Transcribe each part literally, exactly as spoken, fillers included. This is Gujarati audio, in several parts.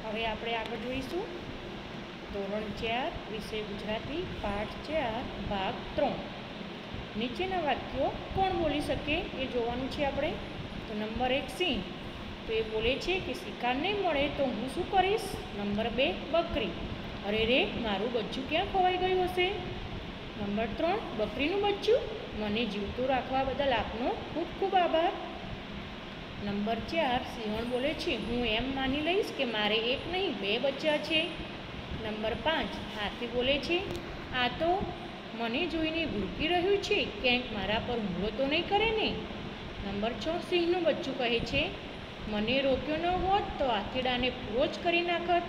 હવે આપણે આગળ જોઈશું ધોરણ ચાર વિષય ગુજરાતી પાઠ ચાર ભાગ ત્રણ. નીચેના વાક્યો કોણ બોલી શકે એ જોવાનું છે આપણે. તો નંબર એક સિંહ, તો એ બોલે છે કે શિકાર નહીં મળે તો હું શું કરીશ. નંબર બે બકરી, અરે રે મારું બચ્ચું ક્યાં ખોવાઈ ગયું હશે. નંબર ત્રણ બકરીનું બચ્ચું, મને જીવતું રાખવા બદલ આપનો ખૂબ ખૂબ આભાર. નંબર ચાર સિંહણ બોલે છે હું એમ માની લઈશ કે મારે એક નહીં બે બચ્ચા છે. નંબર પાંચ હાથી બોલે છે આ તો મને જોઈને ભૂલકી રહ્યું છે, ક્યાંક મારા પર હુમલો તો નહીં કરે ને. નંબર છ સિંહનું બચ્ચું કહે છે મને રોક્યો ન હોત તો આથીડાને પૂરો જ કરી નાખત.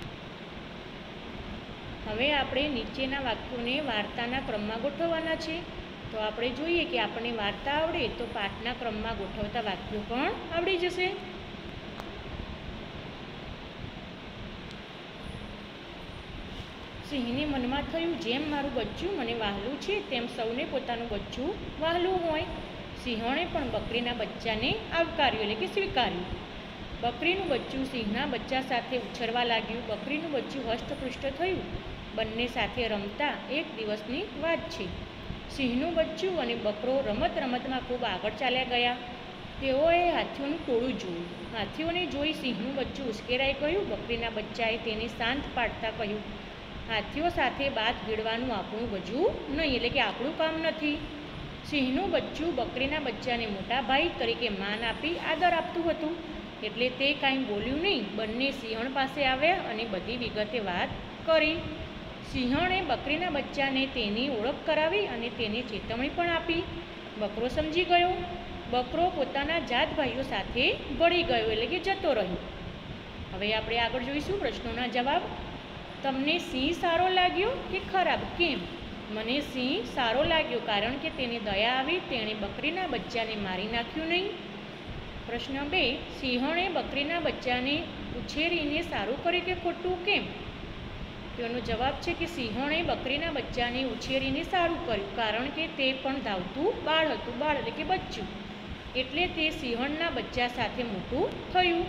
હવે આપણે નીચેના વાક્યોને વાર્તાના ક્રમમાં ગોઠવવાના છે. તો આપણે જોઈએ કે આપણને વાર્તા આવડે તો પાઠના ક્રમમાં ગોઠવતા વાક્યો પણ આવડી જશે. સિંહને મનમાં થયું જેમ મારું બચ્ચું મને વહાલું છે તેમ સૌને પોતાનું બચ્ચું વહાલું હોય. સિંહણે પણ બકરીના બચ્ચાને આવકાર્યું એટલે કે સ્વીકાર્યું. બકરીનું બચ્ચું સિંહના બચ્ચા સાથે ઉછરવા લાગ્યું. બકરીનું બચ્ચું હષ્ટપૃષ્ટ થયું. બંને સાથે રમતા એક દિવસની વાત છે. સિંહનું બચ્ચું અને બકરો રમત રમતમાં ખૂબ આગળ ચાલ્યા ગયા. તેઓએ હાથીઓનું ટોળું જોયું. હાથીઓને જોઈ સિંહનું બચ્ચું ઉશ્કેરાઈ ગયું. બકરીના બચ્ચાએ તેને શાંત પાડતા કહ્યું હાથીઓ સાથે બાત ભીડવાનું આપણું ગજું નહીં, એટલે કે આપણું કામ નથી. સિંહનું બચ્ચું બકરીના બચ્ચાને મોટા ભાઈ તરીકે માન આપી આદર આપતું હતું, એટલે તે કાંઈ બોલ્યું નહીં. બંને સિંહણ પાસે આવ્યા અને બધી વિગતે વાત કરી. સિંહણે બકરીના બચ્ચાને તેની ઓળખ કરાવી અને તેને ચેતવણી પણ આપી. બકરો સમજી ગયો. બકરો પોતાના જાત ભાઈઓ સાથે ભળી ગયો એટલે કે જતો રહ્યો. હવે આપણે આગળ જોઈશું પ્રશ્નોના જવાબ. તમને સિંહ સારો લાગ્યો કે ખરાબ, કેમ. મને સિંહ સારો લાગ્યો કારણ કે તેને દયા આવી, તેણે બકરીના બચ્ચાને મારી નાખ્યું નહીં. પ્રશ્ન બે સિંહણે બકરીના બચ્ચાને ઉછેરીને સારું કર્યું કે ખોટું, કેમ. તેનો જવાબ છે કે સિંહણે બકરીના બચ્ચાને ઉછેરીને સારું કર્યું કારણ કે તે પણ ધાવતું બાળ હતું. બાળ એટલે કે બચ્ચું, એટલે તે સિંહણના બચ્ચા સાથે મોટું થયું.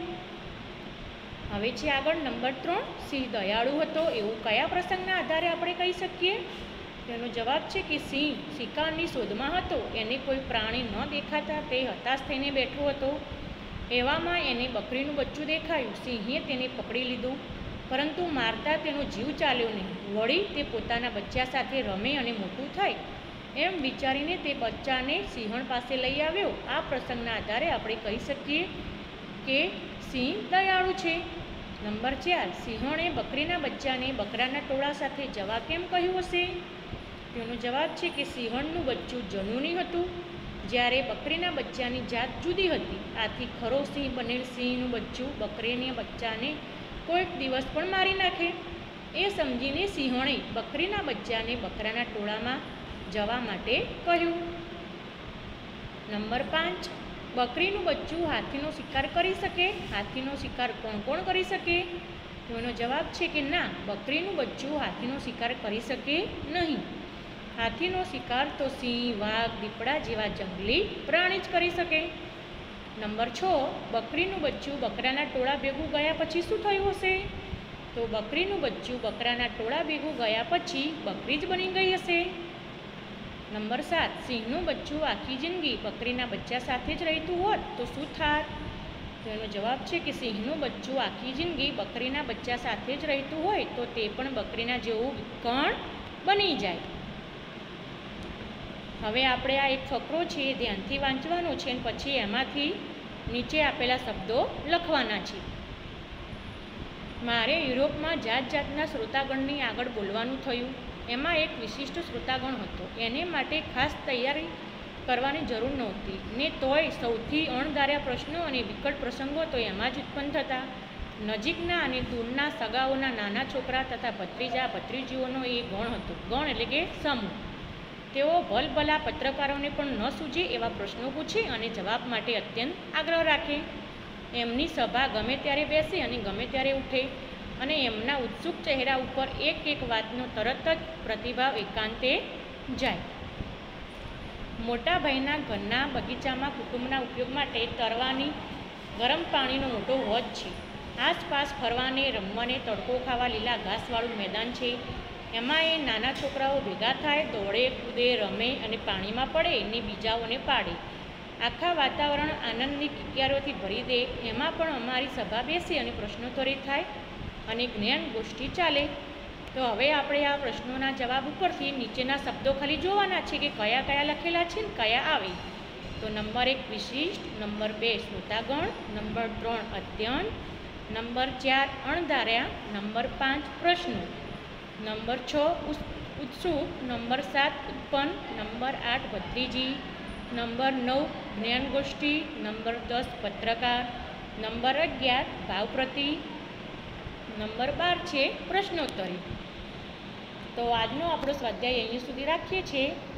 હવે છે આગળ નંબર ત્રણ સિંહ દયાળુ હતો એવું કયા પ્રસંગના આધારે આપણે કહી શકીએ. તેનો જવાબ છે કે સિંહ શિકારની શોધમાં હતો. એને કોઈ પ્રાણી ન દેખાતા તે હતાશ થઈને બેઠો હતો. એવામાં એને બકરીનું બચ્ચું દેખાયું. સિંહે તેને પકડી લીધું, પરંતુ મારતા તેનો જીવ ચાલ્યો નહીં. વળી તે પોતાના બચ્ચા સાથે રમે અને મોટું થાય એમ વિચારીને તે બચ્ચાને સિંહણ પાસે લઈ આવ્યો. આ પ્રસંગના આધારે આપણે કહી શકીએ કે સિંહ દયાળુ છે. નંબર ચાર સિંહણે બકરીના બચ્ચાને બકરાના ટોળા સાથે જવા કેમ કહ્યું હશે. તેનો જવાબ છે કે સિંહણનું બચ્ચું જનૂની હતું, જ્યારે બકરીના બચ્ચાની જાત જુદી હતી. આથી ખરો સિંહ બનેલ સિંહનું બચ્ચું બકરીના બચ્ચાને કોઈક દિવસ પણ મારી નાખે એ સમજીને સિંહણે બકરીના બચ્ચાને બકરાના ટોળામાં જવા માટે કહ્યું. નંબર પાંચ બકરીનું બચ્ચું હાથીનો શિકાર કરી શકે. હાથીનો શિકાર કોણ કોણ કરી શકે. એનો જવાબ છે કે ના, બકરીનું બચ્ચું હાથીનો શિકાર કરી શકે નહીં. હાથીનો શિકાર તો સિંહ, વાઘ, દીપડા જેવા જંગલી પ્રાણી જ કરી શકે. નંબર છ બકરીનું બચ્ચું બકરાના ટોળા ભેગું ગયા પછી શું થયું હશે. તો બકરીનું બચ્ચું બકરાના ટોળા ભેગું ગયા પછી બકરી જ બની ગઈ હશે. નંબર સાત સિંહનું બચ્ચું આખી જિંદગી બકરીના બચ્ચા સાથે જ રહેતું હોત તો શું થાત. તો એનો જવાબ છે કે સિંહનું બચ્ચું આખી જિંદગી બકરીના બચ્ચા સાથે જ રહેતું હોય તો તે પણ બકરીના જેવું કણ બની જાય. હવે આપણે આ એક ફકરો છે એ ધ્યાનથી વાંચવાનો છે અને પછી એમાંથી નીચે આપેલા શબ્દો લખવાના છે. મારે યુરોપમાં જાત જાતના શ્રોતાગણની આગળ બોલવાનું થયું. એમાં એક વિશિષ્ટ શ્રોતાગણ હતો. એને માટે ખાસ તૈયારી કરવાની જરૂર નહોતી ને તોય સૌથી અણધાર્યા પ્રશ્નો અને વિકટ પ્રસંગો તો એમાં જ ઉત્પન્ન થતા. નજીકના અને દૂરના સગાઓના નાના છોકરા તથા ભત્રીજા ભત્રીજીઓનો એ ગણ હતો. ગણ એટલે કે સમૂહ. તેઓ ભલભલા પત્રકારોને પણ ન સૂઝે એવા પ્રશ્નો પૂછે અને જવાબ માટે અત્યંત આગ્રહ રાખે. એમની સભા ગમે ત્યારે બેસે અને ગમે ત્યારે ઉઠે અને એમના ઉત્સુક ચહેરા ઉપર એક એક વાતનો તરત જ પ્રતિભાવ એકાંતે જાય. મોટા ભાઈના ઘરના બગીચામાં કુટુંબના ઉપયોગ માટે તરવાની ગરમ પાણીનો મોટો હોજ છે. આસપાસ ફરવાને રમવાને તડકો ખાવા લીલા ઘાસવાળું મેદાન છે. એમાં એ નાના છોકરાઓ ભેગા થાય, દોડે કૂદે રમે અને પાણીમાં પડે ને બીજાઓને પાડે. આખા વાતાવરણ આનંદની કિકિયારોથી ભરી દે. એમાં પણ અમારી સભા બેસી અને પ્રશ્નોત્તરી થાય અને જ્ઞાન ગોષ્ઠી ચાલે. તો હવે આપણે આ પ્રશ્નોના જવાબ ઉપરથી નીચેના શબ્દો ખાલી જોવાના છે કે કયા કયા લખેલા છે ને કયા આવે. તો નંબર એક વિશિષ્ટ, નંબર બે શ્રોતાગણ, નંબર ત્રણ અત્યંત, નંબર ચાર અણધાર્યા, નંબર પાંચ પ્રશ્નો, નંબર છ ઉત્સુક, નંબર સાત ઉત્પન્ન, નંબર આઠ ભત્રીજી, નંબર નવ જ્ઞાનગોષ્ઠી, નંબર દસ પત્રકાર, નંબર અગિયાર ભાવપ્રતિ, નંબર બાર છે પ્રશ્નોત્તરી. તો આજનો આપણો સ્વાધ્યાય અહીં સુધી રાખીએ છીએ.